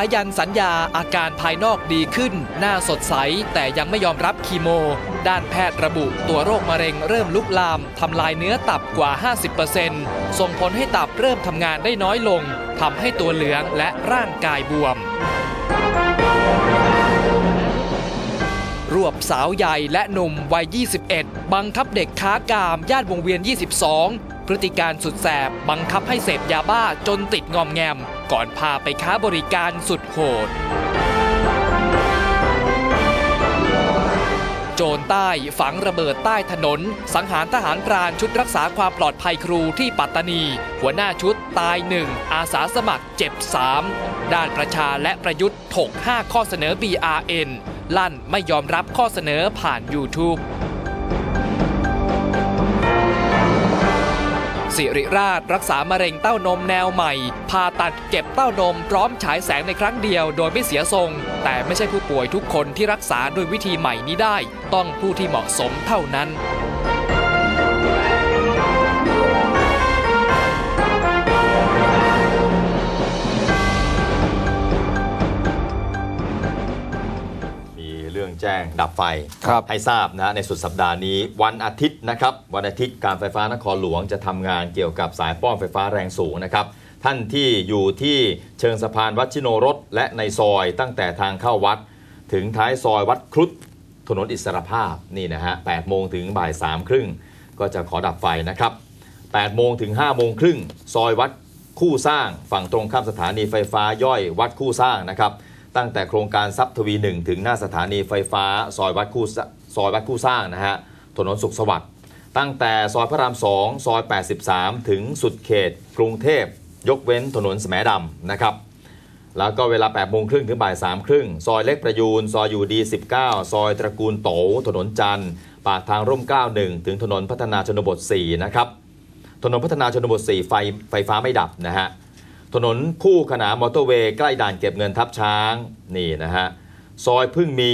ยันสัญญาอาการภายนอกดีขึ้นหน้าสดใสแต่ยังไม่ยอมรับคีโมด้านแพทย์ระบุตัวโรคมะเร็งเริ่มลุกลามทำลายเนื้อตับกว่า 50% ส่งผลให้ตับเริ่มทำงานได้น้อยลงทำให้ตัวเหลืองและร่างกายบวมรวบสาวใหญ่และหนุ่มวัย 21 บังคับเด็กค้ากามย่านวงเวียน 22 พฤติการสุดแสบบังคับให้เสพยาบ้าจนติดงอมแงมก่อนพาไปค้าบริการสุดโหดโจรใต้ฝังระเบิดใต้ถนนสังหารทหารพรานชุดรักษาความปลอดภัยครูที่ปัตตานีหัวหน้าชุดตาย1อาสาสมัครเจ็บ3ด้านประชาและประยุทธ์ถก5ข้อเสนอ BRN ลั่นไม่ยอมรับข้อเสนอผ่าน YouTube สิริราชรักษามะเร็งเต้านมแนวใหม่ผ่าตัดเก็บเต้านมพร้อมฉายแสงในครั้งเดียวโดยไม่เสียทรงแต่ไม่ใช่ผู้ป่วยทุกคนที่รักษาโดยวิธีใหม่นี้ได้ต้องผู้ที่เหมาะสมเท่านั้นแจ้งดับไฟให้ทราบนะในสุดสัปดาห์นี้วันอาทิตย์นะครับวันอาทิตย์การไฟฟ้านครหลวงจะทำงานเกี่ยวกับสายป้อนไฟฟ้าแรงสูงนะครับท่านที่อยู่ที่เชิงสะพานวัดชิโนรสและในซอยตั้งแต่ทางเข้าวัดถึงท้ายซอยวัดครุฑถนนอิสรภาพนี่นะฮะ8 โมงถึงบ่าย 3 ครึ่งก็จะขอดับไฟนะครับ8 โมงถึง 5 โมงครึ่งซอยวัดคู่สร้างฝั่งตรงข้ามสถานีไฟฟ้าย่อยวัดคู่สร้างนะครับตั้งแต่โครงการทรัพย์ทวี1ถึงหน้าสถานีไฟฟ้าซอยวัดคู่สร้างนะฮะถนนสุขสวัสดิ์ตั้งแต่ซอยพระราม2ซอย83ถึงสุดเขตกรุงเทพยกเว้นถนนแสมดำนะครับแล้วก็เวลา8 โมงครึ่งถึงบ่าย 3 ครึ่งซอยเล็กประยูนซอยอยู่ดี19ซอยตระกูลโตถนนจันทร์ปากทางร่ม91ถึงถนนพัฒนาชนบท4นะครับถนนพัฒนาชนบท4ไฟฟ้าไม่ดับนะฮะถนนคู่ขนานมอเตอร์เวย์ใกล้ด่านเก็บเงินทับช้างนี่นะฮะซอยพึ่งมี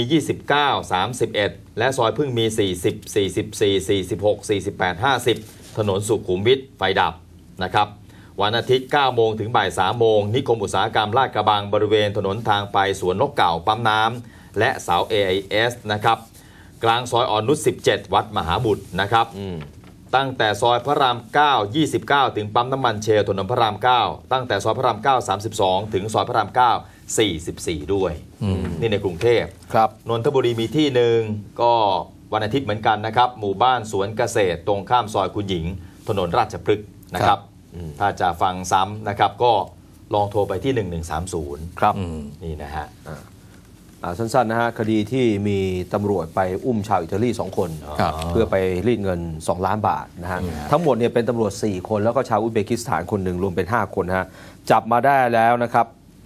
29 31และซอยพึ่งมี40 44 46 48 50ถนนสุขุมวิทไฟดับนะครับวันอาทิตย์9 โมงถึงบ่าย 3 โมงนิคมอุตสาหกรรมลาดกระบังบริเวณถนนทางไปสวนนกเก่าปั๊มน้ำและเสา AIS นะครับกลางซอยอ่อนนุช17วัดมหาบุตรนะครับตั้งแต่ซอยพระราม9 29ถึงปั๊มน้ำมันเชลถนนพระราม9ตั้งแต่ซอยพระราม9 32ถึงซอยพระราม9 44ด้วยนี่ในกรุงเทพครับนนทบุรีมีที่หนึ่งก็วันอาทิตย์เหมือนกันนะครับหมู่บ้านสวนเกษตรตรงข้ามซอยคุณหญิงถนนราชพฤกษ์นะครับถ้าจะฟังซ้ำนะครับก็ลองโทรไปที่1130ครับนี่นะฮะสั้นๆนะฮะคดีที่มีตำรวจไปอุ้มชาวอิตาลี2 คนเพื่อไปรีดเงิน2 ล้านบาทนะฮะทั้งหมดเนี่ยเป็นตำรวจ4 คนแล้วก็ชาวอุซเบกิสถานคนหนึ่งรวมเป็น5 คนนะฮะจับมาได้แล้วนะครับ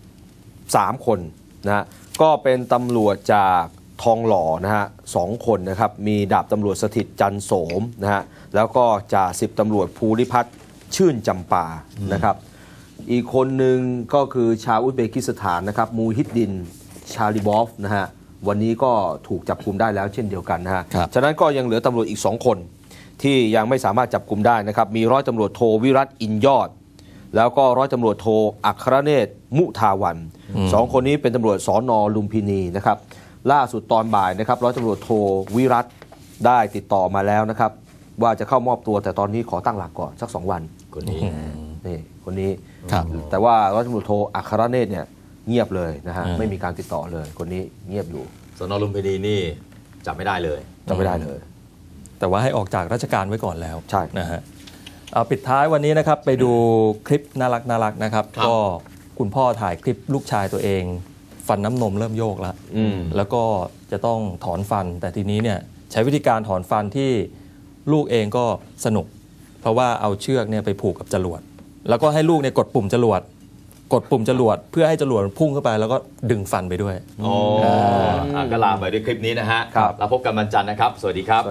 3 คนนะฮะก็เป็นตำรวจจากทองหล่อนะฮะ2 คนนะครับมีดาบตำรวจสถิตจันโสมนะฮะแล้วก็จ่า10 ตำรวจภูริพัฒน์ชื่นจำปานะครับอีกคนหนึ่งก็คือชาวอุซเบกิสถานนะครับมูฮิดดินชาลิบอฟนะฮะวันนี้ก็ถูกจับกุมได้แล้วเช่นเดียวกันนะฮะฉะนั้นก็ยังเหลือตำรวจอีก2 คนที่ยังไม่สามารถจับกุมได้นะครับมีร้อยตำรวจโทวิรัตอินยอดแล้วก็ร้อยตำรวจโทอัครเนศมุทาวัน2 คนนี้เป็นตำรวจสน.ลุมพินีนะครับล่าสุดตอนบ่ายนะครับร้อยตำรวจโทวิรัตได้ติดต่อมาแล้วนะครับว่าจะเข้ามอบตัวแต่ตอนนี้ขอตั้งหลักก่อนสัก2 วันคนนี้นี่คนนี้แต่ว่าร้อยตำรวจโทอัครเนศเนี่ยเงียบเลยนะฮะไม่มีการติดต่อเลยคนนี้เงียบอยู่สน.ลุมพินีนี่จับไม่ได้เลยแต่ว่าให้ออกจากราชการไว้ก่อนแล้วใช่นะฮะเอาปิดท้ายวันนี้นะครับไปดูคลิปน่ารักนะครับก็คุณพ่อถ่ายคลิปลูกชายตัวเองฟันน้ำนมเริ่มโยกแล้วก็จะต้องถอนฟันแต่ทีนี้เนี่ยใช้วิธีการถอนฟันที่ลูกเองก็สนุกเพราะว่าเอาเชือกเนี่ยไปผูกกับจรวดแล้วก็ให้ลูกเนี่ยกดปุ่มจรวดเพื่อให้จรวดพุ่งเข้าไปแล้วก็ดึงฟันไปด้วยก็ลาไปด้วยคลิปนี้นะฮะเราพบกันวันจันทร์นะครับสวัสดีครับ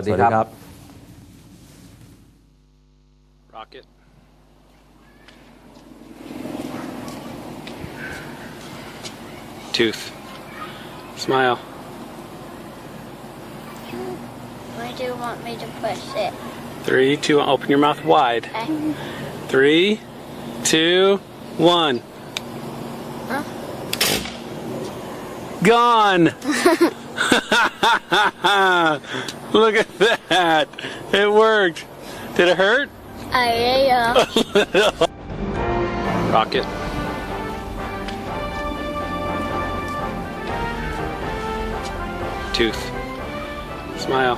Rocket Tooth Smile Where do you want me to push it? 3, 2, open your mouth wide. 3, 2, 1. Gone. Look at that. It worked. Did it hurt? Yeah. Rocket. Tooth. Smile.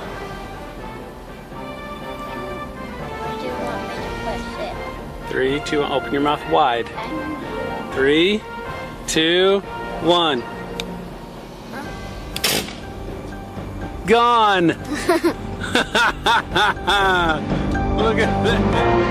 Where do you want me to push it? 3, 2, open your mouth wide. Okay. 3, 2, 1. Gone. Look at that.